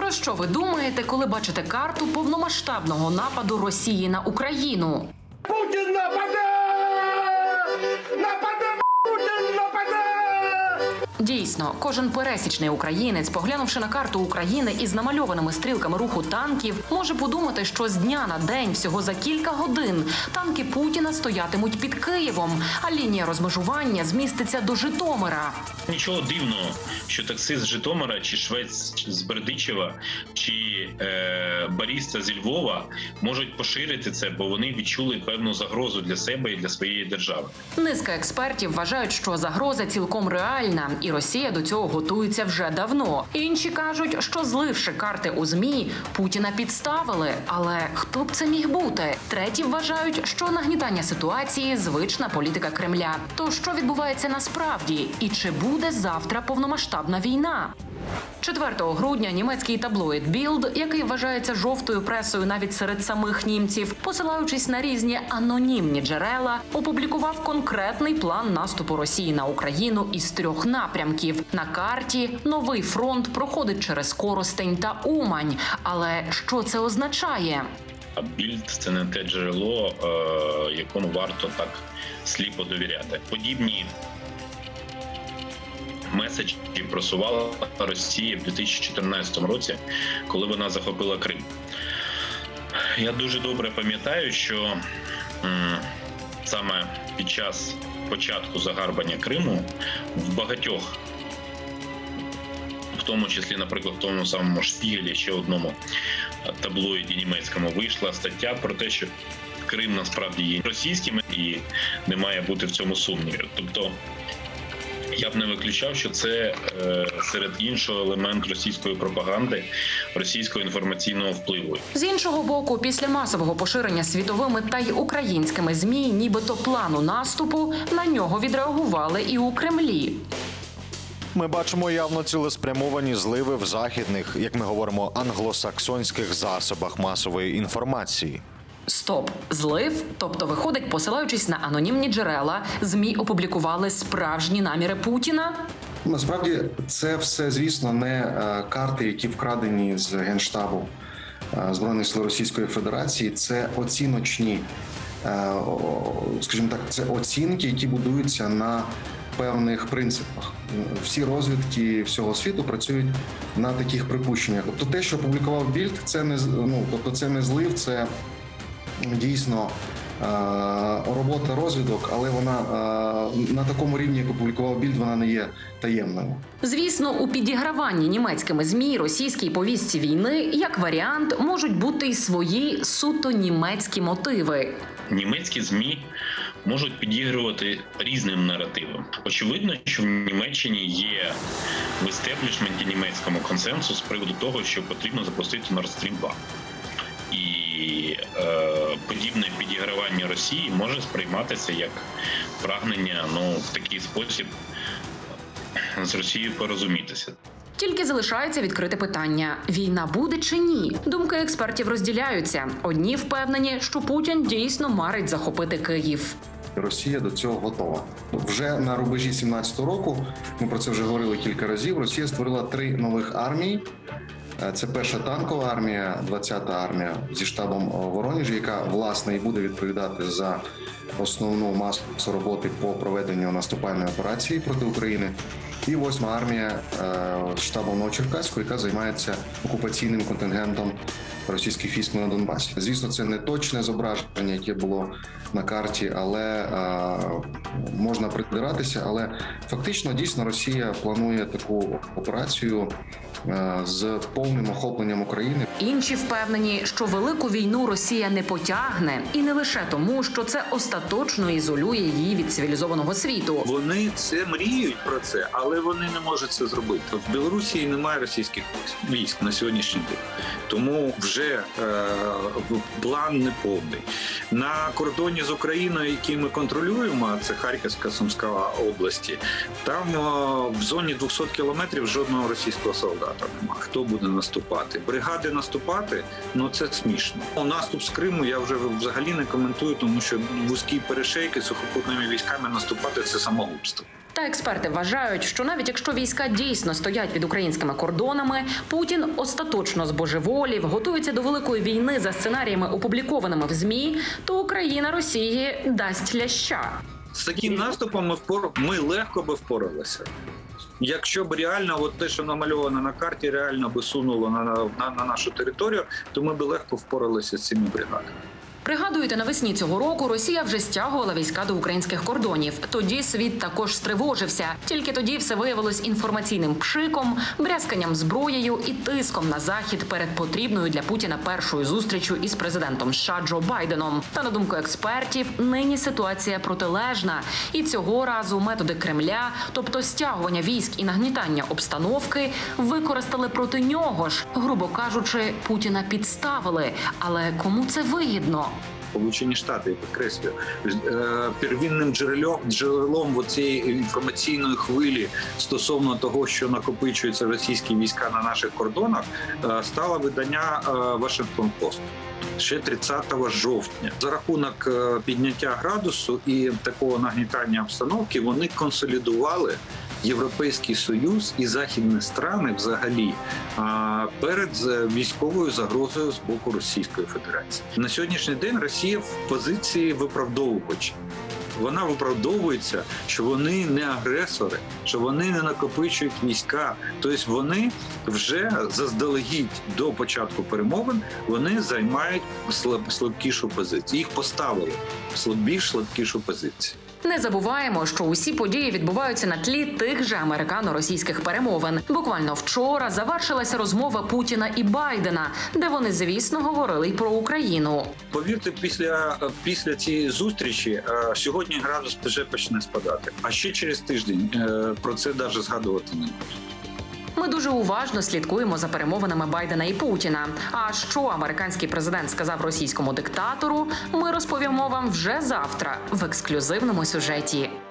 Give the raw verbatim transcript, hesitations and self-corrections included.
Про що ви думаєте, коли бачите карту повномасштабного нападу Росії на Україну? Путін нападе! Нападе! Путін нападе! Дійсно, кожен пересічний українець, поглянувши на карту України із намальованими стрілками руху танків, може подумати, що з дня на день, всього за кілька годин, танки Путіна стоятимуть під Києвом, а лінія розмежування зміститься до Житомира. Нічого дивного, що таксист з Житомира, чи швець з Бердичева, чи е, баріста зі Львова можуть поширити це, бо вони відчули певну загрозу для себе і для своєї держави. Низка експертів вважають, що загроза цілком реальна, і Росія до цього готується вже давно. Інші кажуть, що зливши карти у ЗМІ, Путіна підставили. Але хто б це міг бути? Треті вважають, що нагнітання ситуації – звична політика Кремля. То що відбувається насправді? І чи буде завтра повномасштабна війна? четвертого грудня німецький таблоїд Bild, який вважається жовтою пресою навіть серед самих німців, посилаючись на різні анонімні джерела, опублікував конкретний план наступу Росії на Україну із трьох напрямків. На карті новий фронт проходить через Коростень та Умань. Але що це означає? А Bild – це не те джерело, якому варто так сліпо довіряти. Подібні меседжі просувала Росія в дві тисячі чотирнадцятому році, коли вона захопила Крим. Я дуже добре пам'ятаю, що м, саме під час початку загарбання Криму в багатьох, в тому числі, наприклад, в тому самому Шпігелі, ще одному таблоїді німецькому, вийшла стаття про те, що Крим насправді є російським і не має бути в цьому сумнівів. Тобто, я б не виключав, що це е, серед іншого елемент російської пропаганди, російського інформаційного впливу. З іншого боку, після масового поширення світовими та й українськими ЗМІ нібито плану наступу, на нього відреагували і у Кремлі. Ми бачимо явно цілеспрямовані зливи в західних, як ми говоримо, англосаксонських засобах масової інформації. Стоп. Злив? Тобто, виходить, посилаючись на анонімні джерела, ЗМІ опублікували справжні наміри Путіна? Насправді, це все, звісно, не карти, які вкрадені з Генштабу Збройних сил Російської Федерації. Це оціночні, скажімо так, це оцінки, які будуються на певних принципах. Всі розвідки всього світу працюють на таких припущеннях. Тобто те, що опублікував Bild, це не, ну, тобто це не злив, це дійсно робота розвідок, але вона на такому рівні, як опублікував Bild, вона не є таємною. Звісно, у підіграванні німецькими ЗМІ російській повістці війни, як варіант, можуть бути й свої суто німецькі мотиви. Німецькі ЗМІ можуть підігрувати різним наративам. Очевидно, що в Німеччині є в істеблішменті німецькому консенсус з приводу того, що потрібно запустити Nord Stream два. І е, подібне підігравання Росії може сприйматися як прагнення, ну, в такий спосіб з Росією порозумітися. Тільки залишається відкрите питання – війна буде чи ні? Думки експертів розділяються. Одні впевнені, що Путін дійсно марить захопити Київ. Росія до цього готова. Вже на рубежі сімнадцятого року, ми про це вже говорили кілька разів, Росія створила три нових армії. Це перша танкова армія, двадцята армія зі штабом в Воронежі, яка, власне, і буде відповідати за основну масу роботи по проведенню наступальної операції проти України. І восьма армія з штабом Новочеркаську, яка займається окупаційним контингентом російських військ на Донбасі. Звісно, це не точне зображення, яке було на карті, але е, можна придиратися. Але фактично, дійсно, Росія планує таку операцію е, з повним охопленням України. Інші впевнені, що велику війну Росія не потягне. І не лише тому, що це остаточно ізолює її від цивілізованого світу. Вони це мріють про це, але вони не можуть це зробити. В Білорусі немає російських військ на сьогоднішній день. Тому вже е, план неповний. На кордоні з Україною, який ми контролюємо, а це Харківська, Сумська області, там е, в зоні двохсот кілометрів жодного російського солдата немає. Хто буде наступати? Бригади наступати? Ну це смішно. Наступ з Криму я вже взагалі не коментую, тому що вузькі перешейки з сухопутними військами наступати – це самогубство. Та експерти вважають, що навіть якщо війська дійсно стоять під українськими кордонами, Путін остаточно збожеволів, готується до великої війни за сценаріями, опублікованими в ЗМІ, то Україна Росії дасть ляща. З таким наступом ми, впор... ми легко би впоралися. Якщо б реально от те, що намальовано на карті, реально би сунуло на, на, на нашу територію, то ми б легко впоралися з цими бригадами. Пригадуєте, навесні цього року Росія вже стягувала війська до українських кордонів. Тоді світ також стривожився. Тільки тоді все виявилось інформаційним пшиком, брязканням зброєю і тиском на Захід перед потрібною для Путіна першою зустрічю із президентом США Джо Байденом. Та, на думку експертів, нині ситуація протилежна. І цього разу методи Кремля, тобто стягування військ і нагнітання обстановки, використали проти нього ж. Грубо кажучи, Путіна підставили. Але кому це вигідно? Сполучені Штати, я підкреслюю, первинним джерелом, джерелом цієї інформаційної хвилі стосовно того, що накопичуються російські війська на наших кордонах, стало видання Вашингтон Пост ще тридцятого жовтня. За рахунок підняття градусу і такого нагнітання обстановки вони консолідували Європейський Союз і західні страни взагалі перед військовою загрозою з боку Російської Федерації. На сьогоднішній день Росія в позиції виправдовувача. Вона виправдовується, що вони не агресори, що вони не накопичують війська. Тобто вони вже заздалегідь до початку перемовин вони займають слаб, слабкішу позицію. Їх поставили в слабіш слабкішу позицію. Не забуваємо, що усі події відбуваються на тлі тих же американо-російських перемовин. Буквально вчора завершилася розмова Путіна і Байдена, де вони, звісно, говорили й про Україну. Повірте, після, після цієї зустрічі сьогодні градус вже почне спадати. А ще через тиждень про це навіть згадувати не буде. Ми дуже уважно слідкуємо за перемовинами Байдена і Путіна. А що американський президент сказав російському диктатору, ми розповімо вам вже завтра в ексклюзивному сюжеті.